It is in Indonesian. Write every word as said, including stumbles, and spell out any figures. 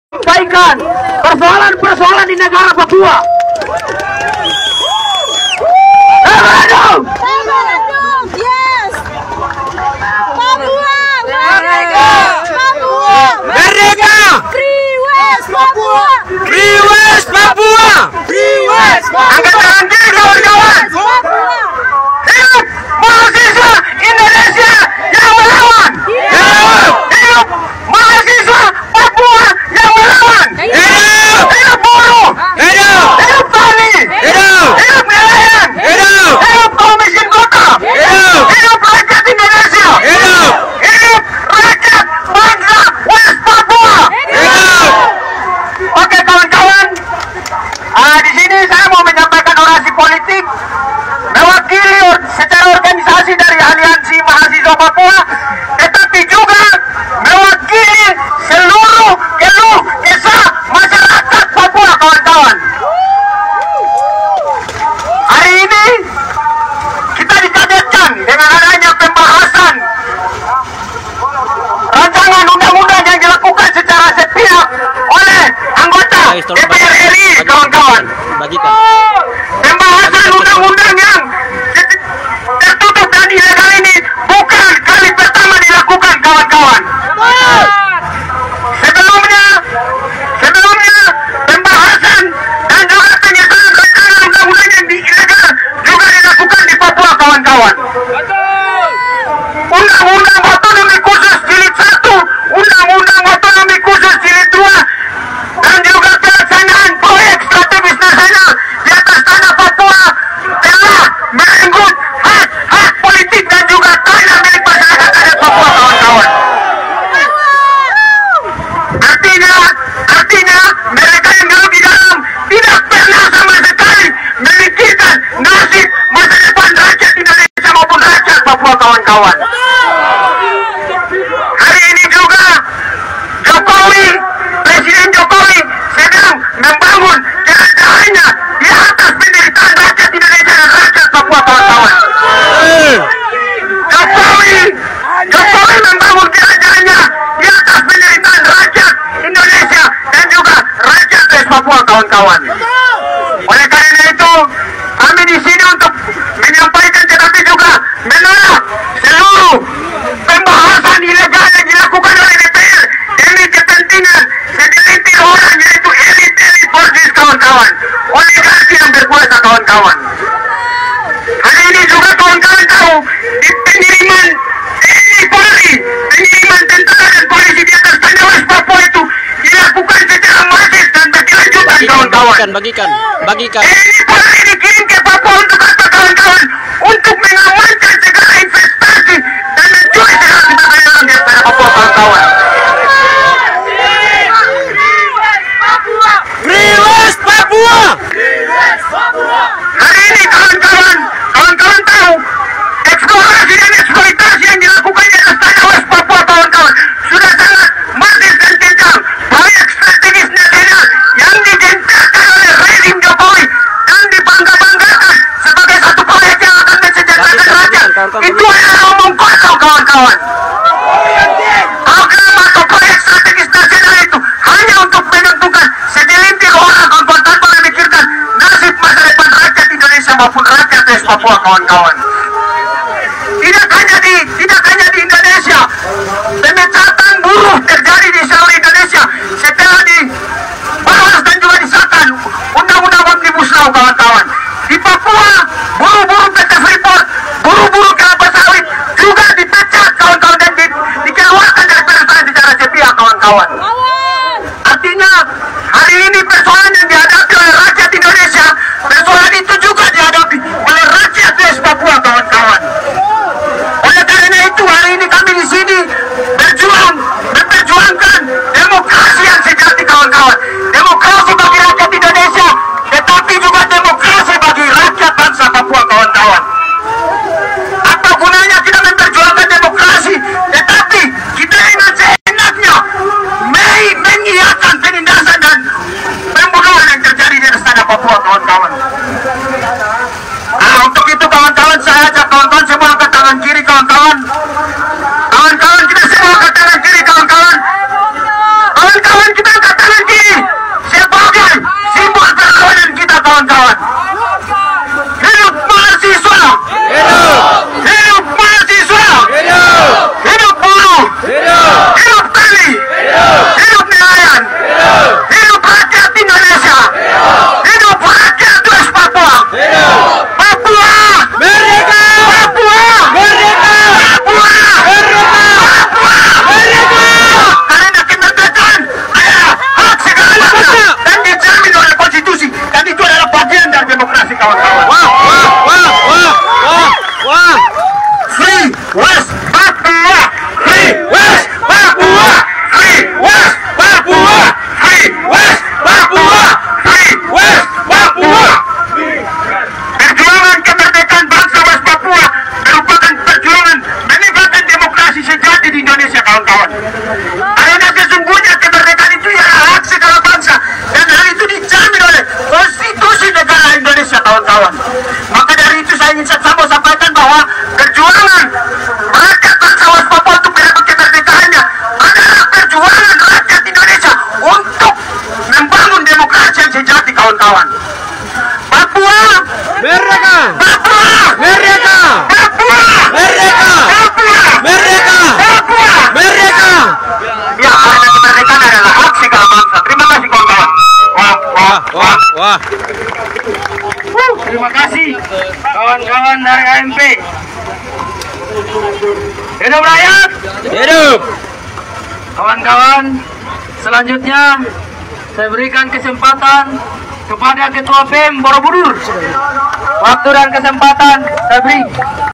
Sampaikan persoalan-persoalan di negara Papua. Referendum. Referendum, yes. Papua, merdeka. Papua, merdeka. Free West Papua. Free West Papua. Free West Papua. Angkat tangan kiri kawan-kawan. Papua. Hidup mahasiswa Indonesia yang melawan. Hidup. Hidup mahasiswa Papua yang melawan. Hidup. Hidup buruh. Hidup. Hidup tani. Hidup. Hidup nelayan. Hidup. Hidup kaum miskin kota. Hidup. Hidup rakyat Indonesia. Hidup. Hidup rakyat bangsa West Papua. Hidup. Oke kawan-kawan, ah, di sini saya mau menyampaikan orasi politik mewakili or secara organisasi dari Aliansi Mahasiswa Papua, tetapi juga mewakili seluruh keluh kesah masyarakat Papua, kawan-kawan. Hari ini kita dikagetkan dengan adanya pembahasan rancangan undang-undang yang dilakukan secara sepihak oleh anggota D P R R I, kawan-kawan. Bagikan. Pembahasan undang-undang yang tertutup dan ilegal ini bukan kali pertama dilakukan, kawan-kawan. Sebelumnya, sebelumnya pembahasan dan juga penyesuaian rancangan undang-undang yang ilegal juga dilakukan di Papua, kawan-kawan. Undang-undang otonomi khusus jilid satu, undang-undang otonomi khusus jilid dua, dan juga pelaksanaan proyek strategis nasional di atas tanah Papua telah merenggut hak-hak politik dan juga tanah milik masyarakat adat Papua, kawan-kawan. Artinya, artinya mereka yang duduk di dalam tidak pernah sama sekali memikirkan nasib masa depan rakyat Indonesia maupun rakyat Papua, kawan-kawan. Hari ini juga Jokowi, Presiden Jokowi sedang membangun kerajaannya di atas penderitaan rakyat Indonesia dan rakyat Papua, kawan-kawan. Jokowi, Jokowi membangun kerajaannya di atas penderitaan rakyat Indonesia dan juga rakyat West Papua, kawan-kawan. Oleh karena itu, kami di sini untuk menyampaikan tetapi juga menolak seluruh pembahasan ilegal yang dilakukan oleh D P R demi kepentingan segelintir orang, yaitu elit-elit Borsis, kawan-kawan, oligarki yang berkuasa, kawan-kawan. Hari ini juga kawan-kawan tahu di pengiriman T N I Polri, pengiriman tentara dan polisi di atas tanah West Papua itu dilakukan secara masif dan berkelanjutan, kawan-kawan. Bagikan, bagikan. T N I Polri dikirim ke Papua untuk apa, kawan-kawan? Untuk mengamankan segala investasi dan mencuri segala kekayaan di atas Papua, kawan-kawan. Free West Papua. Hari ini kawan-kawan, kawan-kawan tahu eksplorasi dan eksploitasi yang dilakukan di atas tanah West Papua, kawan-kawan, sudah sangat masif dan kencang. Proyek strategis nasional yang digencarkan oleh rezim Jokowi dan dibangga-banggakan sebagai satu proyek yang akan mensejahterakan rakyat, itu adalah omong kosong, kawan-kawan. Program atau proyek strategis nasional itu hanya untuk menentukan segelintir orang, kawan-kawan, tanpa memikirkan nasib masa depan rakyat Indonesia maupun rakyat West Papua, kawan-kawan. Tidak hanya di tidak hanya di Indonesia, pemecatan buruh terjadi di seluruh Indonesia setelah dibahas dan juga disahkan undang-undang Omnibus Law, kawan-kawan. Di Papua, buruh-buruh P T Freeport, buruh-buruh kelapa sawit juga dipecat, kawan-kawan, dan di, dikeluarkan dari perusahaan secara sepihak, kawan-kawan. Artinya hari ini persoalan yang dihadapi oleh rakyat Indonesia, persoalan itu juga dihadapi oleh rakyat West Papua, kawan-kawan. Oleh karena itu hari ini kami di sini berjuang, memperjuangkan demokrasi yang sejati, kawan-kawan. Demokrasi bagi rakyat Indonesia, tetapi juga demokrasi bagi rakyat bangsa Papua, kawan-kawan. Apa gunanya kita memperjuangkan demokrasi, tetapi kita dengan seenaknya mengiyakan penindasan dan pembunuhan yang terjadi di Hidup rakyat. Hidup. Kawan-kawan, selanjutnya saya berikan kesempatan kepada Ketua P E M Borobudur. Waktu dan kesempatan saya beri.